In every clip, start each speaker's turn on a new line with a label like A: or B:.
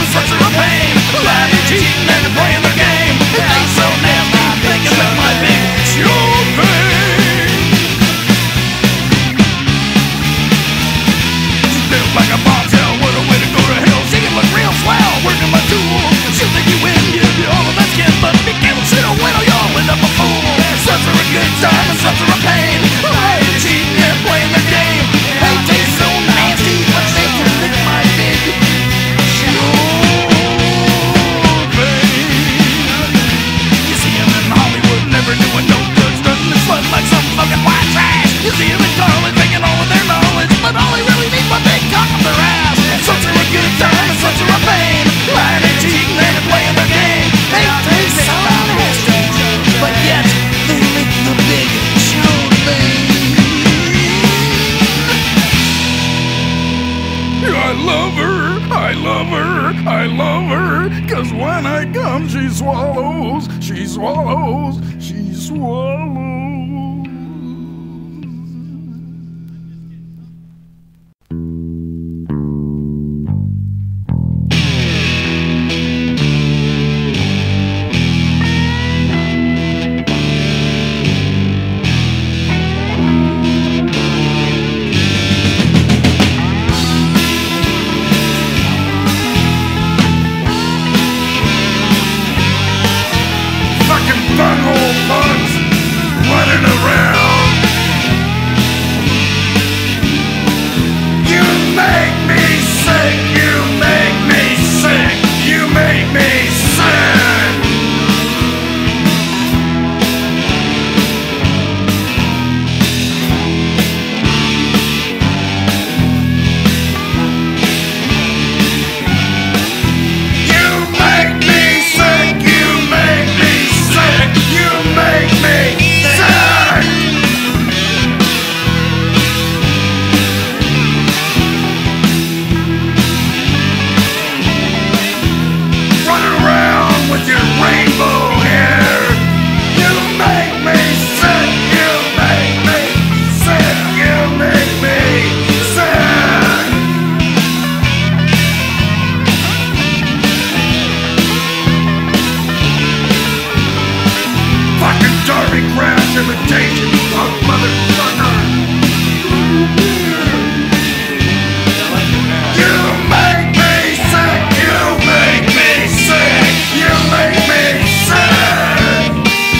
A: such a pain. Lying and cheating and playing the game. It ain't so nasty, thinking with my big show pain. Built like a bombshell, what a way to go to hell. She can look real swell, working my tool. She'll think you win, give you all of that skin, but be careful, she don't win or you'll end up a fool. Such a good time and such a pain. Lying and cheating and playing the game. They taste so nasty, but they can lick my big show pain. You see him in Hollywood, never doing no good, stunting and slutting like some fucking white trash. You see him in college, making all of their knowledge, but all he really needs one big cock up their ass. Such a good time and such a pain. Lying and cheating and playing the game. They taste so nasty, but yet they lick the big show pain. I love her, I love her, I love her. 'Cause when I come she swallows, she swallows, she swallows. Bunghole bugs running around. You make me sick, you make me sick, you make me sick. You make me sick, you make me sick. You make me sick. Running around with your rainbow hair. You make me sick. You make me sick. You make me sick. Fucking Darby Crash imitation of motherfucker. You make me sick, you make me sick, you make me sick.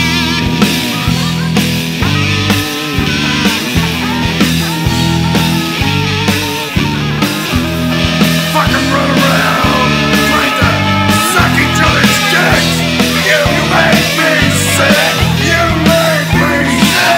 A: Fucking run around trying to suck each other's dicks. You make me sick. You make me sick.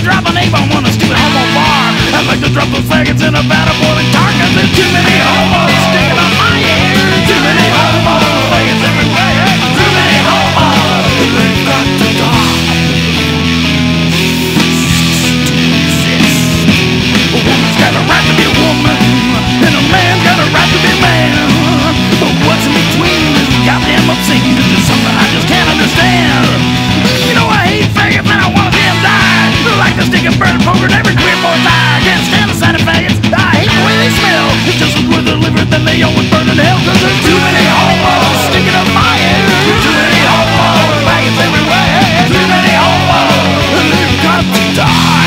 A: drop an A-bomb on a stupid homo bar. I'd like to drop those faggots in a vat of boiling tar, 'cause there's too many homos sticking up my ear. Too many homos, faggots everywhere. Too many homos, they've got to die. A woman's got a right to be a woman, and a man's got a right to be a man. But what's in between is goddamn obscene. This is something I just can't understand. You know I hate faggots and I wanna see them die. Like the stick and burn poker in every queer boy's eye. Can't stand the sight of faggots, I hate the way they smell. It's just as worth the liver than they always burn in hell. 'Cause there's too many homos sticking up my ear. Too many homos, faggots everywhere. Too many homos, and they've got to die.